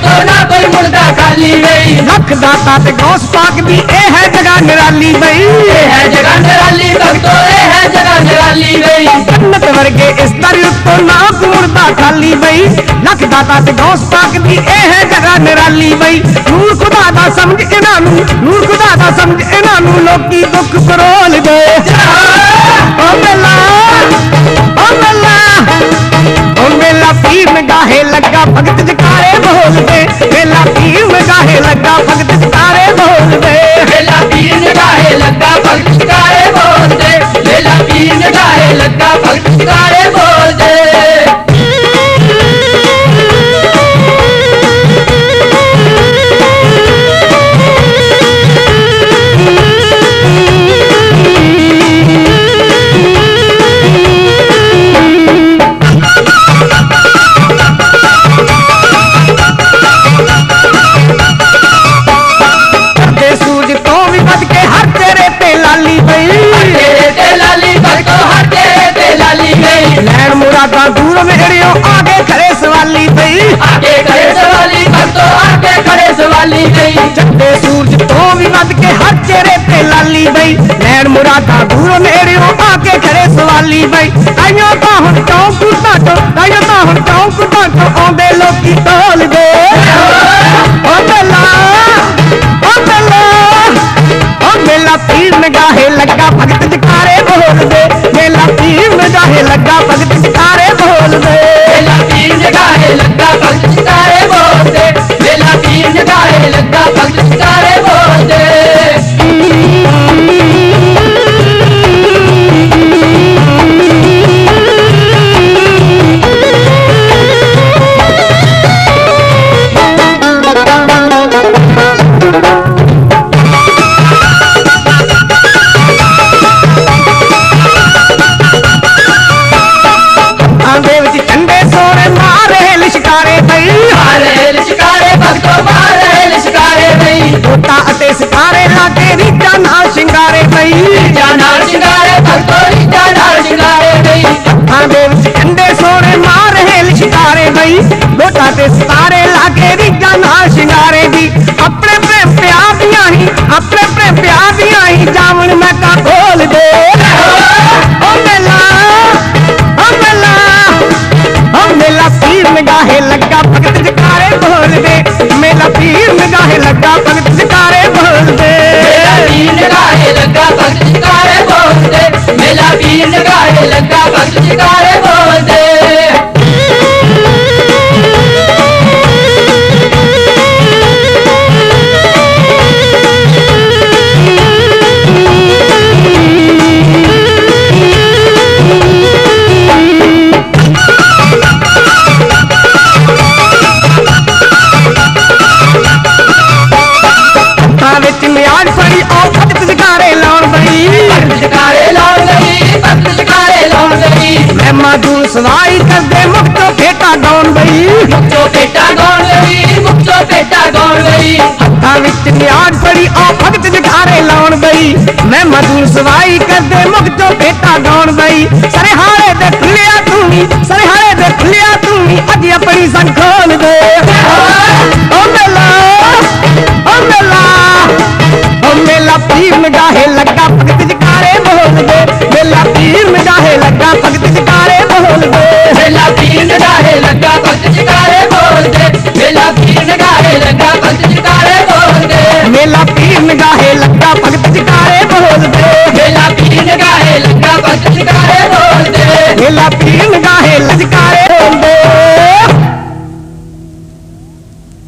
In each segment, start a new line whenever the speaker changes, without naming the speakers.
भगतो ना कोई मुड़दा खाली बई
लख दाता ते गौस पाक दी ए है जगह निराली बई
ए है जगह निराली भगतो ए है जगह निराली बई
जन्नत वर्गे इस दर तो ना मुड़दा खाली बई लख दाता ते गौस पाक दी ए है जगह निराली बई नूर खुदा दा समझ इन्हां नू नूर खुदा दा समझ इन्हां नू लोकी दुख फरोल दे ओ मेला ओ मेला ओ मेला पीर निगाहे लगा भगत जकारे बोल दे मेला पीर निगाहे लगा भगत जकारे बोल दे
मेला पीर निगाहे लगा भगत जकारे बोल दे मेला पीर निगाहे लगा भगत जकारे बोल दे
दूर मेरियो आगे खड़े सवाली बई
आगे खड़े सवाली भगतो आगे खड़े सवाली बई
चंदे सूरज तो भी वध के हर चेहरे पे लाली बई नैन मुरादा दूर मेरियो आगे खड़े सवाली बई ताइयों तो हुण चौंक ढाटो ताइयों तो हुण चौंक ढाटो आंदे लोकी ढोल दे ओ मेला ओ मेला ओ मेला पीर निगाहे लगा भगत जकारे बोल दे मेला पीर निगाहे लगा भगत जकारे बोल दे
मेला पीर निगाहे लगा भगत जकारे बोल दे मेला पीर निगाहे लगा भगत जकारे बोल दे
सितारे लागे रीता नाल शिंगारे पई
रीता नाल शिंगारे भगतो रीता नाल शिंगारे पई
हां दे विच कंडे सोने मार हेल शिकारे पई लोटा ते सितारे लागे रीता नाल शिंगारे दी अपने प्रेम प्यार दियां ही अपने प्रेम प्यार दियां ही जावन मैं का खोल दे ओ मेला ओ मेला ओ मेला पीर निगाहे लगा भगत जकारे बोल दे मेला पीर निगाहे लगा भगत जकारे बोल दे
मेला पीर निगाहे लगा भगत जकारे बोल दे मेला पीर निगाहे लगा भगत जकारे बोल दे
मादूर सवाई कर दे मुक्तो फेटा गाउन बई
मुक्तो फेटा गाउन गई मुक्तो फेटा गाउन गई
हत्था विच नियाज पड़ी आ भगत जकारे लाउन बई मैं मादूर सवाई कर दे मुक्तो फेटा गाउन बई सरहारे दे खुलिया तू सरहारे दे खुलिया तू अज अपनी सन खोल दे ओ मेला ओ मेला ओ मेला पीर निगाहे लगा भगत जकारे बोल दे मेला पीर निगाहे लगा भगत जकारे बोल दे
मेला पीर निगाहे लगा भगत जकारे बोल दे मेला पीर निगाहे लगा भगत जकारे बोल दे
मेला पीर निगाहे लगा भगत जकारे बोल दे
मेला पीर निगाहे लगा भगत जकारे बोल दे
मेला पीर निगाहे लजकारे बोल दे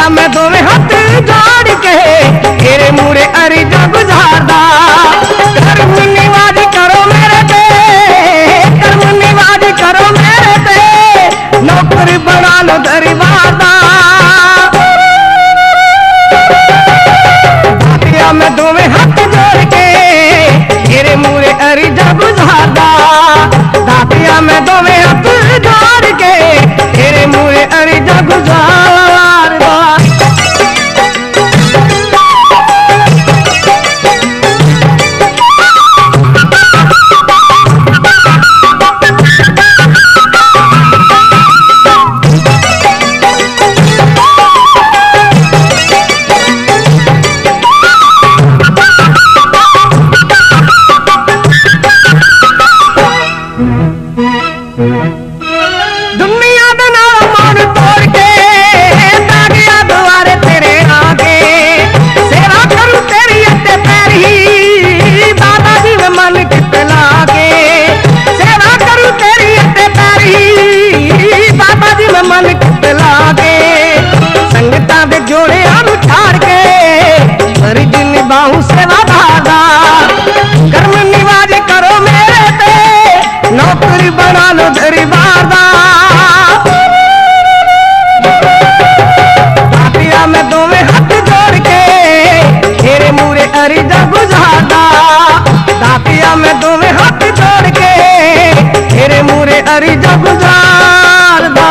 दातिया मैं दोवें हाथ जोड़ के तेरे मूरे अर्जा गुजारदा कर्म निवाज करो मेरे पे कर्म निवाज करो मेरे पे नौकर बना लो दरबार दा दातिया मैं दोवें हाथ जोड़ के तेरे मूरे अर्जा गुजारदा दातिया मैं दोवें हाथ जोड़ के तेरे मूरे अर्जा गुजारदा दुनिया दे नाल मन तोड़ के दागिया दुआरे तेरे आगे सेवा करूं तेरी अट्टे पैरी बाबा जी में मन कित लागे सेवा करूं तेरी अट्टे पैरी बाबा जी में मन कित लागे संगतां दे जोड़े आनु छाड़ के फर्ज निभाऊं सेवा दादा कर्म निवाज करो मेरे पे नौकरी बना लो दरबार दा दातिया मैं दोवें हाथ जोड़ के तेरे मूरे अर्जा गुजारदा दातिया मैं दोवें हाथ जोड़ के तेरे मूरे अर्जा गुजारदा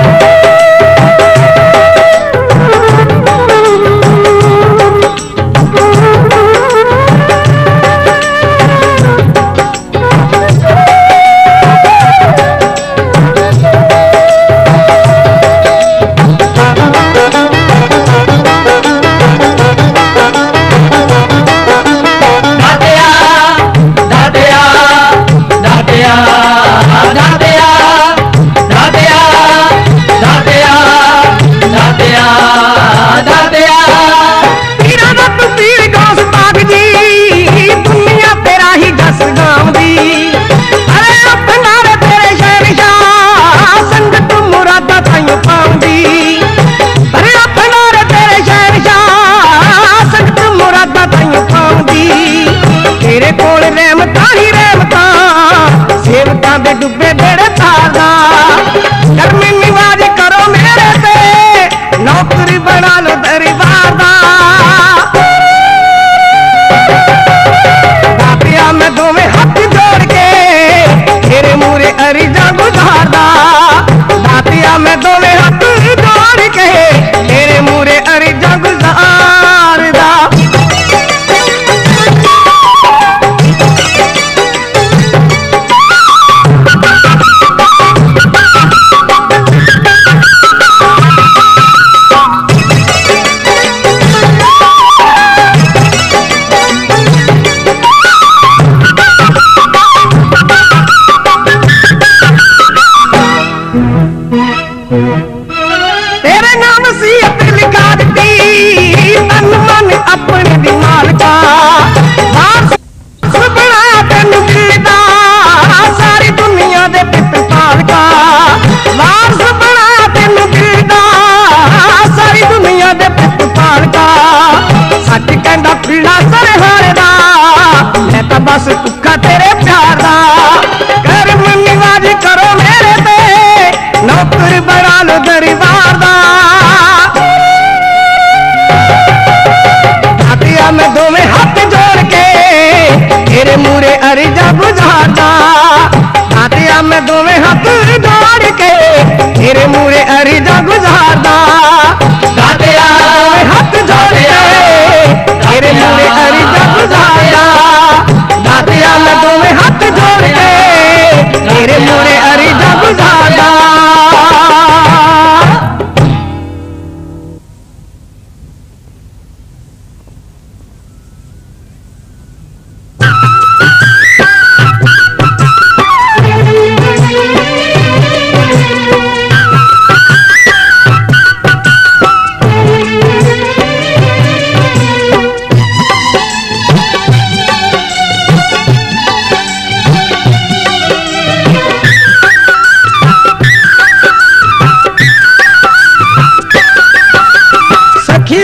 तेरे कोल रहमता ही रहमता सेवकां दे डुबे बेड़े तारदा कर्म निवाज करो मेरे पे नौकरी बना लो दरबार दा दातिया मैं दोवें हाथ जोड़ के तेरे मूरे अर्जा गुजारदा दातिया मैं दोवें हाथ जोड़ के तेरे मूरे अर्जा गुजारदा तेरे नाम सीयत लिखा दी तन मन अपने दिमाग का वारस बनाया तेन दिलदा सारी दुनिया दे पितपाल का वारस बनाया तेन दिलदा सारी दुनिया दे पितपाल का सच कहंदा पीड़ा सरहारे दा मैं तां बस भुखा तेरे प्यार दा कर्म निवाज करो मेरे पे नौकर बना लो दरबार दा दातिया मैं दोवें हाथ जोड़ के तेरे मूरे अर्जा गुजारदा दातिया मैं दोवें हाथ जोड़ के तेरे मूरे अर्जा गुजारदा दातिया हाथ जोड़ के तेरे मूरे अर्जा गुजारदा दातिया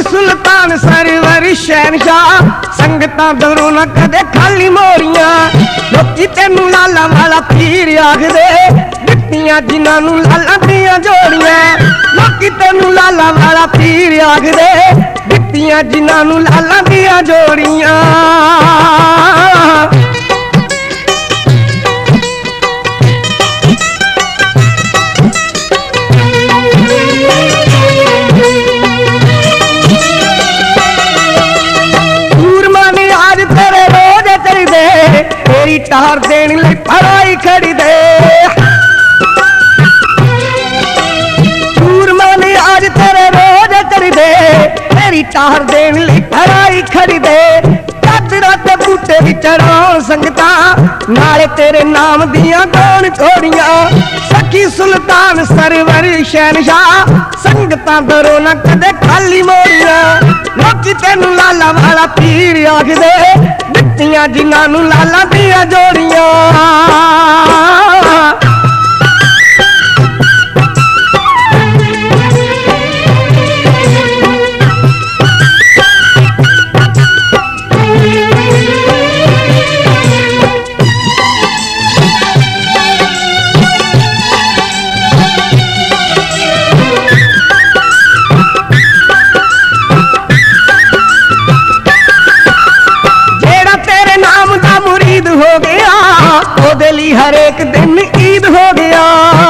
सुल्तान सरवर शहनशाह संगतां दरों ना कदे खाली मोरियां लोकी तेनू लाला वाला पीर आखदे दित्तियां जिन्हां नू लाला दियां जोड़ियां लोकी तेनू लाला वाला पीर आखदे दित्तियां जिन्हां नू लाला दियां जोड़ियां तेरी टार देने लई पराई खड़ी दे चूरमा ने आज तेरे रोज चढ़ी दे तेरी टार देने लई पराई खड़ी दे चादरा ते बूटे भी चढ़ाउण संगता नाले तेरे नाम दियां गान घोड़ियां सखी सुल्तान सरवर शहनशाह संगतां दरों ना कदे खाली मोड़ियां लोकी तेनू लाला वाला पीर आखदे दित्तियां जिन्हां नू लाला दियां जोड़ियां हो गया ओदे लई हर एक दिन ईद हो गया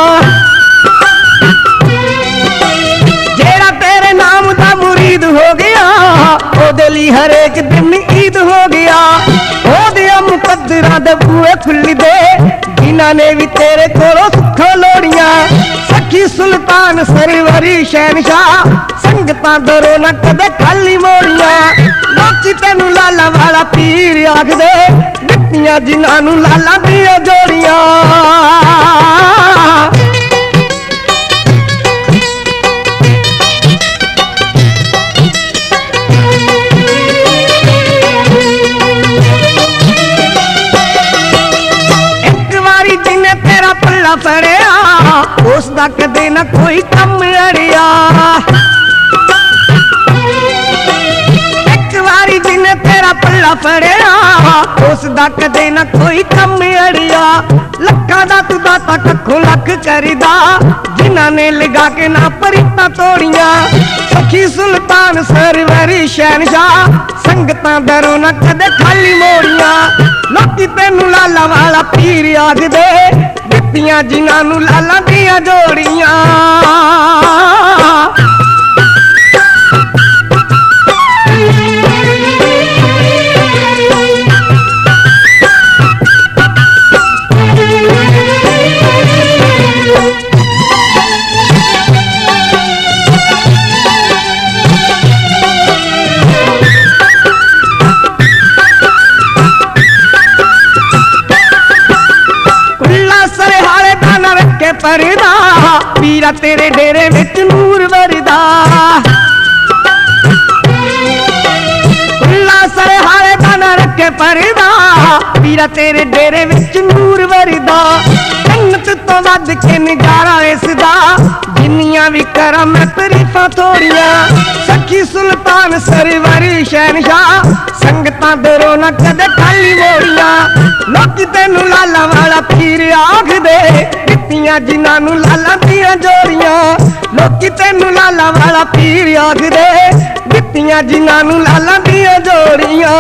जेड़ा तेरे नाम दा मुरीद हो गया ओदे लई हर एक दिन ईद हो गया ओदे मुकद्दरां दे बूहे खुल्ली दे जिन्हां ने भी तेरे कोलों सुखां लोड़ियां सखी सुल्तान सरवर शहनशाह संगतां दरों ना कदे खाली मोड़ियां लोकी तेनू लाला वाला पीर आखदे दित्तियां जिन्हां नू लाला दियां जोड़ियां एक वारी जिन्ने तेरा पल्ला फड़िया उसदा कदे ना कोई कम अड़िया जिन्हें तेरा पल्ला फड़िया उसदा कदे ना कोई कम अड़िया लक्खां दा तू दाता कखों लख करिदा जिन्हां ने लगा के ना परीतां तोड़ियां सखी सुल्तान सरवर शहनशाह संगतां दरों ना कदे खाली मोड़ियां लोकी तेनू लाला वाला पीर आखदे दित्तियां जिन्हां नू लाला दियां जोड़ियां परदा पीरा तेरे डेरे विच नूर वरदा खुला सरे हारे दाना रखे परदा पीरा तेरे डेरे विच नूर वरदा जन्नत तो वध के नजारा इसदा जिन्नियां भी करा मैं तरीफां थोड़ियां सखी सुल्तान सरवर शहनशाह संगतां दरों ना कदे खाली मोड़ियां लोकी तेनू लाला वाला पीर आखदे दित्तियां जिन्हां नू लाला दियां जोड़ियां लोकी तेनू लाला वाला पीर आखदे दित्तियां जिन्हां नू लाला दियां जोड़ियां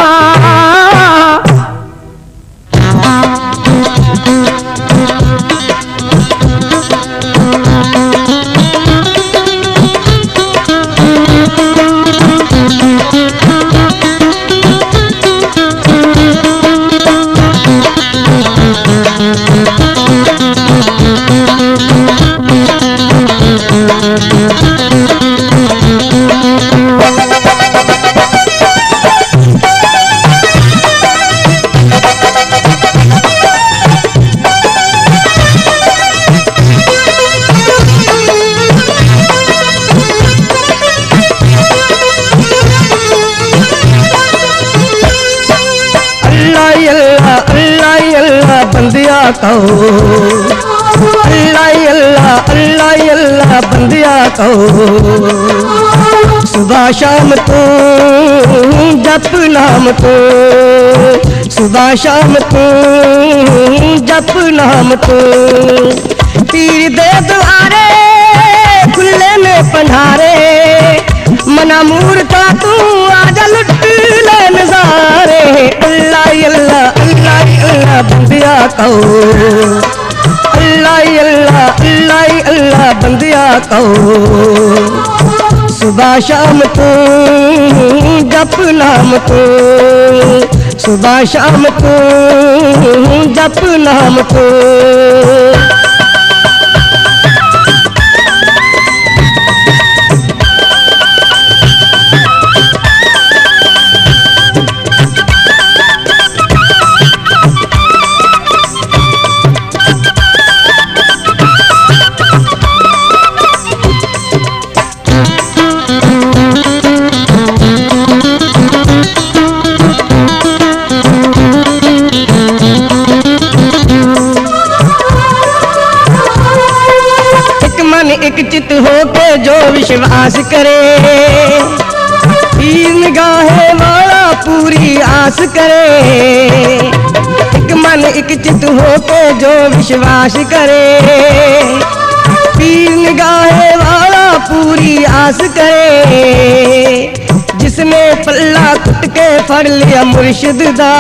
बंदिया कहो अल्लाह अल्लाह अल्लाह अल्लाह बंदिया कहो सुबह शाम तू जप नाम तू, सुबह शाम तू जप नाम तू। पीर दे द्वारे खुले में पंडारे, मना मूर्खा तू आजा लुट ले नजारे। अल्लाह अल्लाह अल्लाह अल्लाह बंदिया कहो, अल्लाह अल्लाह अल्लाह अल्लाह बंदिया कहो। सुबह शाम तू जप नाम तू, सुबह शाम तू जप नाम तू। एक चित होके जो विश्वास करे, पीर निगाहे वाला पूरी आस करे। एक मन एक चित होके जो विश्वास करे, पीर निगाहे वाला पूरी आस करे। जिसने पल्ला कुट के फड़ लिया मुर्शिद दा,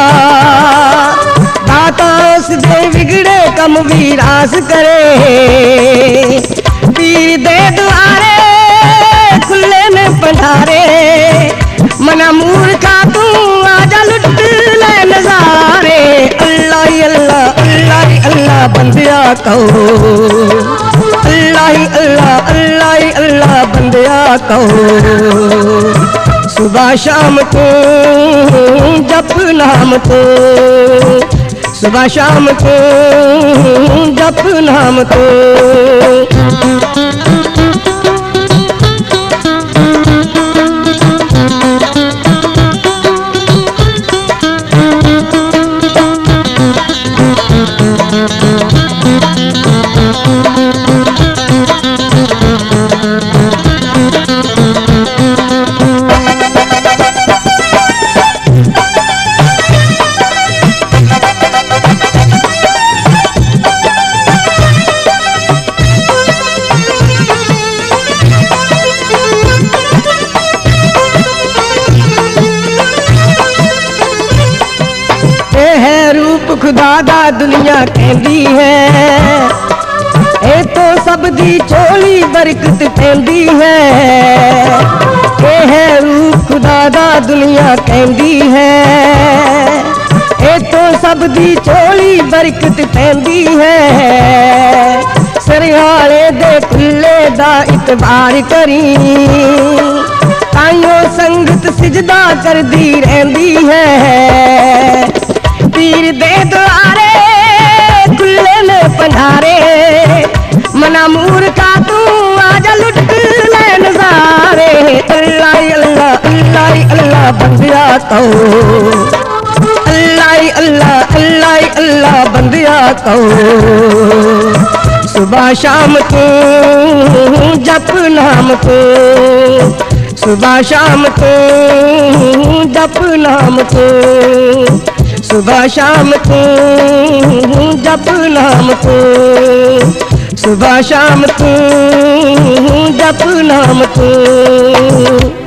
दाता उस दे बिगड़े कम विरास करे। पीर दे द्वारे खुले में पंडारे, मना मूर्खा तू आजा लुट ले नजारे। अल्लाह अल्लाह अल्लाह अल्लाह बंदिया कहो, अल्लाह अल्लाह अल्लाह अल्लाह बंदिया कहो। सुबह शाम तू जप नाम तू, सुबह शाम तू जप नाम तू। खुदा दा दुनिया कहती है, ए तो सब दी चोली बरकत पेंदी है। ए है रूप खुदा दा दुनिया कहती है, ए तो सब दी चोली बरकत पेंदी है। सरहाले दे खुले दा इतबार करी, ताइयों संगत सिजदा कर दी रहंदी है। पीर दे द्वारे खुले में पंडारे, मना मूर्खा तू आजा लुट ले नजारे। अल्लाह अल्लाह अल्लाह अल्लाह बंदिया कहो, अल्लाह अल्लाह अल्लाह अल्लाह बंदिया कहो। सुबह शाम तू जप नाम तू, सुबह शाम तू जप नाम तू, सुबह शाम तू जप नाम तू, सुबह शाम तू जप नाम तू।